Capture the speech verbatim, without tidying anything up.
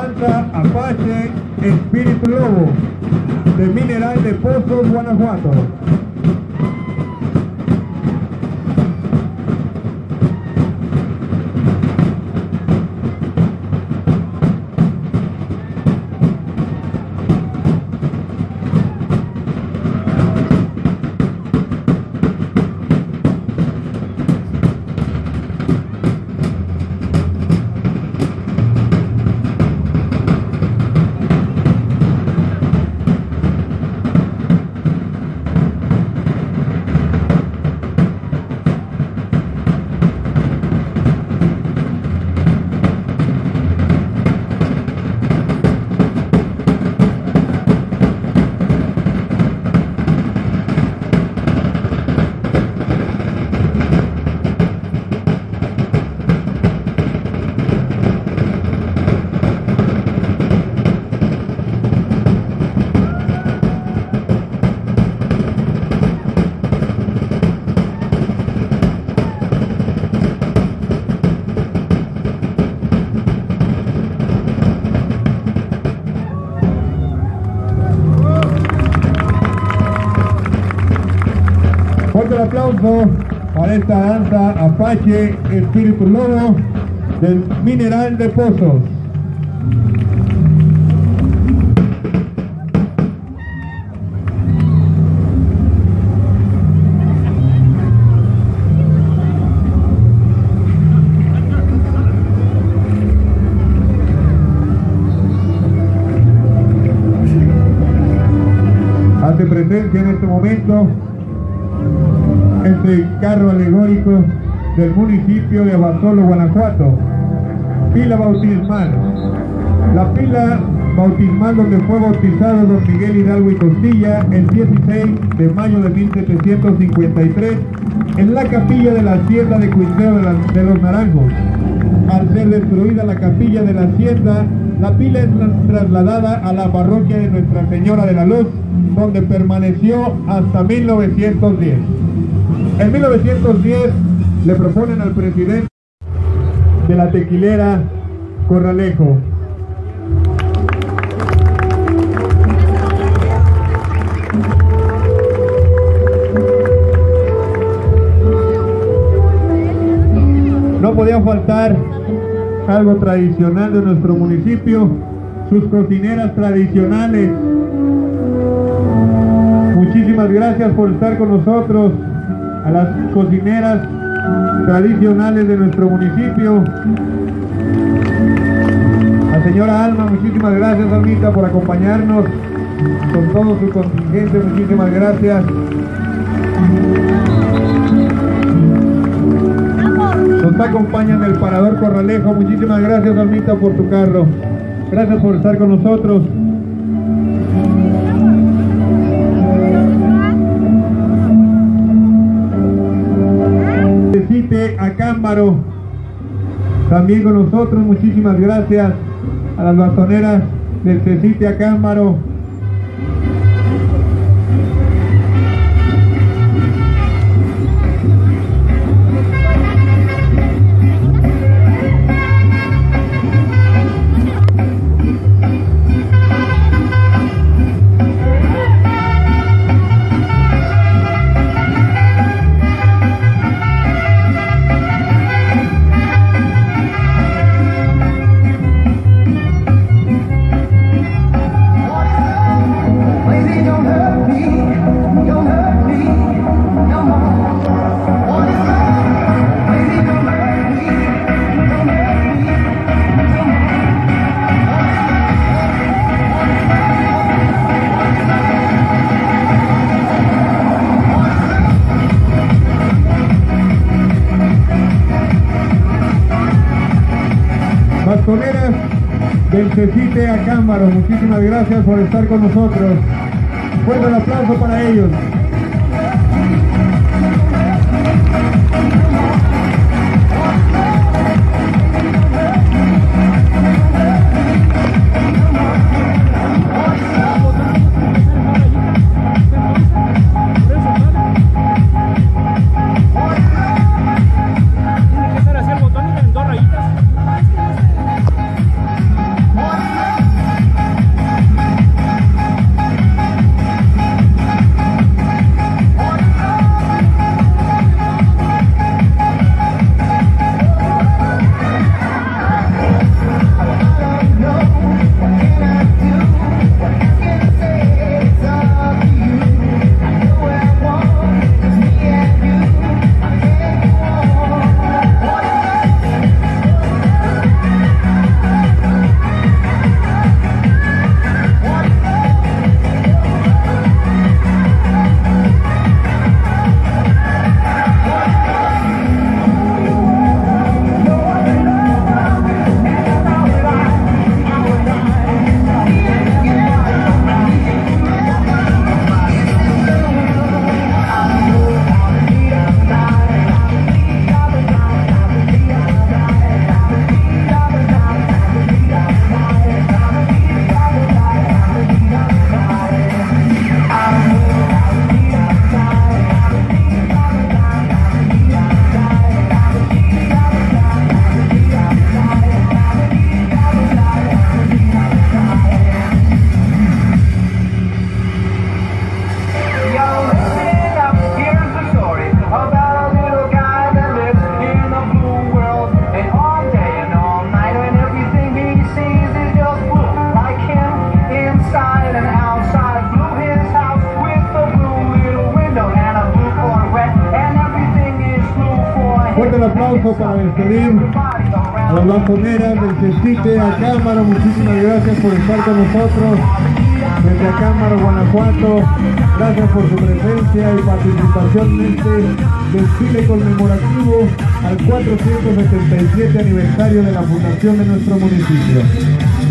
danza Apache Espíritu Lobo, de Mineral de Pozos, Guanajuato. Fuerte el aplauso para esta danza Apache Espíritu Lobo del Mineral de Pozos. Hace presencia en este momento este carro alegórico del municipio de Abasolo, Guanajuato, pila bautismal. La pila bautismal donde fue bautizado don Miguel Hidalgo y Costilla el dieciséis de mayo de mil setecientos cincuenta y tres en la capilla de la hacienda de Cuitleo de, la, de los Naranjos. Al ser destruida la capilla de la hacienda, la pila es trasladada a la parroquia de Nuestra Señora de la Luz, donde permaneció hasta mil novecientos diez. En mil novecientos diez le proponen al presidente de la tequilera Corralejo. No podía faltar algo tradicional de nuestro municipio, sus cocineras tradicionales. Muchísimas gracias por estar con nosotros, a las cocineras tradicionales de nuestro municipio. La señora Alma, muchísimas gracias, Almita, por acompañarnos con todo su contingente. Muchísimas gracias. Nos acompaña en el Parador Corralejo. Muchísimas gracias, Almita, por tu carro. Gracias por estar con nosotros. Cecite Acámbaro, también con nosotros. Muchísimas gracias a las bastoneras del Cecite Acámbaro. Bastoneras del Cecite Acámbaro, muchísimas gracias por estar con nosotros. Fuerte el aplauso para ellos. Tiene que ser así el botón y en dos rayitas. aplauso para despedir a las bastoneras del Cestite, a Cámaro. Muchísimas gracias por estar con nosotros desde Cámaro, Guanajuato. Gracias por su presencia y participación en este desfile conmemorativo al cuatrocientos setenta y siete aniversario de la fundación de nuestro municipio.